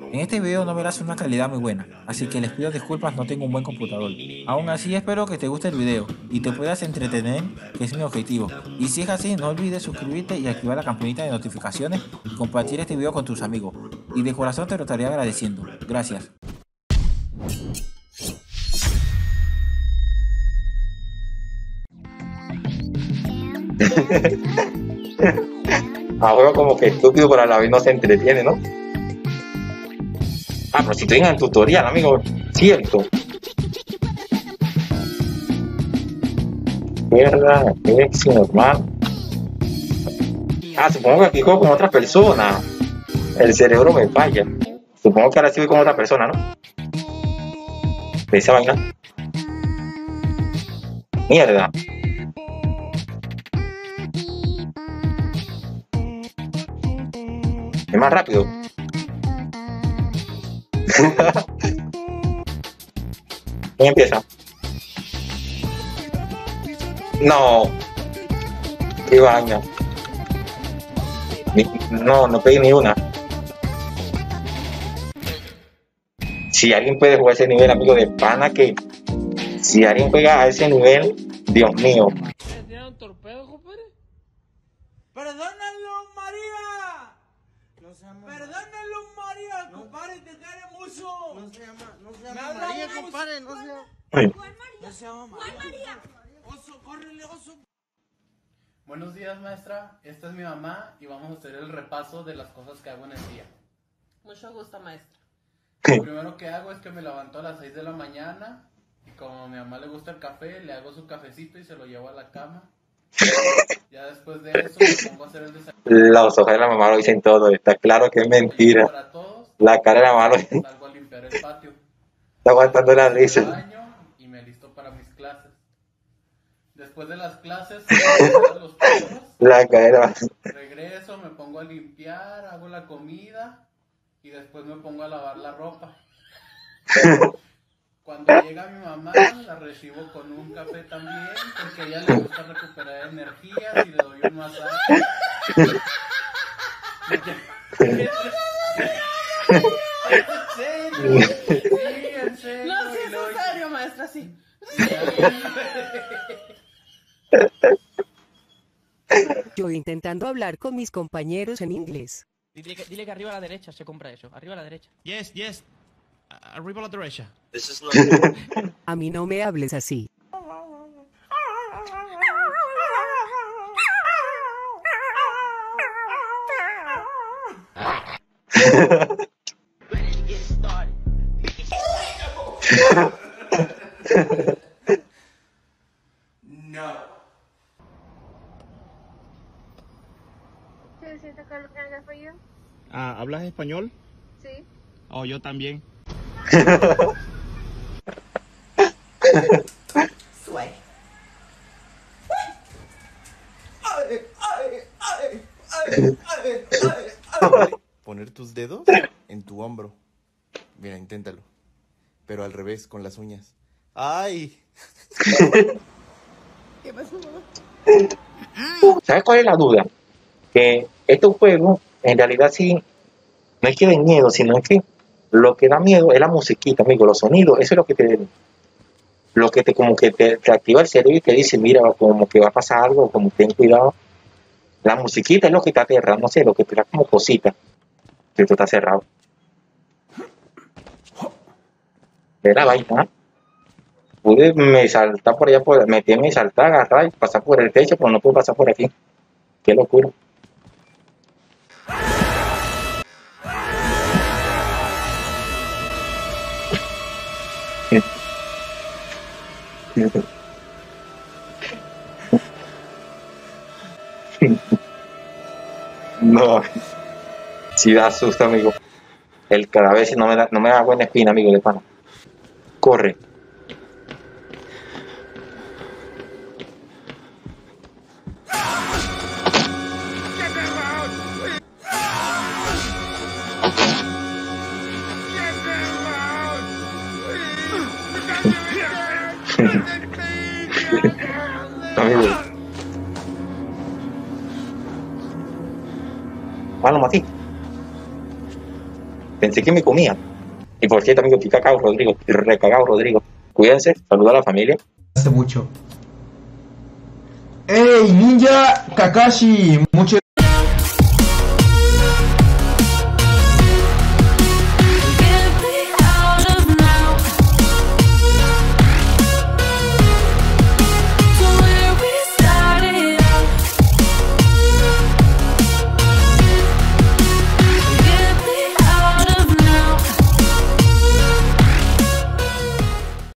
En este video no verás una calidad muy buena, así que les pido disculpas, no tengo un buen computador. Aún así espero que te guste el video y te puedas entretener, que es mi objetivo. Y si es así, no olvides suscribirte y activar la campanita de notificaciones y compartir este video con tus amigos. Y de corazón te lo estaré agradeciendo. Gracias. A juego como que estúpido, pero a la vez no se entretiene, ¿no? Ah, pero si estoy en el tutorial, amigo, cierto. Izquierda, X, normal. Ah, supongo que aquí juego con otra persona. El cerebro me falla. Supongo que ahora sí voy con otra persona, ¿no? De esa vaina. Mierda. Es más rápido. ¿Quién empieza? No. Qué vaina. No, no pegué ni una. Si alguien puede jugar ese nivel, amigo de pana, que si alguien juega a ese nivel, Dios mío. ¿Me dieron torpedo, compadre? ¡Perdónalo, María! No se llama ¡Perdónalo, María! Compadre, te quiere mucho. No se llama Me habla María, oso. compadre, no se llama. Ay, No se llama María. Oso, córrele, oso. Buenos días, maestra. Esta es mi mamá y vamos a hacer el repaso de las cosas que hago en el día. Mucho gusto, maestra. Lo primero que hago es que me levanto a las 6 de la mañana y como a mi mamá le gusta el café, le hago su cafecito y se lo llevo a la cama. Ya después de eso me pongo a hacer el desayuno los ojos de la mamá lo dicen todo. Está claro que es mentira. para todos. La cara de la mamá lo está Salgo a limpiar el patio, aguantando la me risa. baño y me listo para mis clases. Después de las clases, salgo a los perros. La cara de la mamá. Regreso, me pongo a limpiar, hago la comida y después me pongo a lavar la ropa. Cuando llega mi mamá, la recibo con un café también, porque a ella le gusta recuperar energías y le doy un masaje. ¿En serio? Sí, en serio. No, sí, y es luego- en serio, maestra, sí. Yo intentando hablar con mis compañeros en inglés. Dile que arriba a la derecha se compra eso. Arriba a la derecha. Yes, yes. Arriba a la derecha. A mí no me hables así. No. ¿Hablas español? Sí. Oh, yo también. Suave. Poner tus dedos en tu hombro. Mira, inténtalo. Pero al revés, con las uñas. ¡Ay! ¿Qué pasó, mamá? ¿Sabes cuál es la duda? Que estos juegos, en realidad sí, no es que den miedo, sino es que lo que da miedo es la musiquita, amigo, los sonidos, eso es lo que te como que te activa el cerebro y te dice, mira, como que va a pasar algo, como ten cuidado. La musiquita es lo que te aterra, no sé, lo que te da como cosita, que esto está cerrado. Ve la vaina. Pude me saltar por allá, meterme y saltar, agarrar y pasar por el techo, pero no puedo pasar por aquí. Qué locura. No, sí da susto, amigo. El cada vez no me da buena espina, amigo, de pana. Corre. Amigo. Ah, lo maté. Pensé que me comía. Y por cierto, amigo, estoy cagado, Rodrigo. Estoy recagado, Rodrigo. Cuídense, saluda a la familia. Hace mucho. ¡Ey, Ninja Kakashi!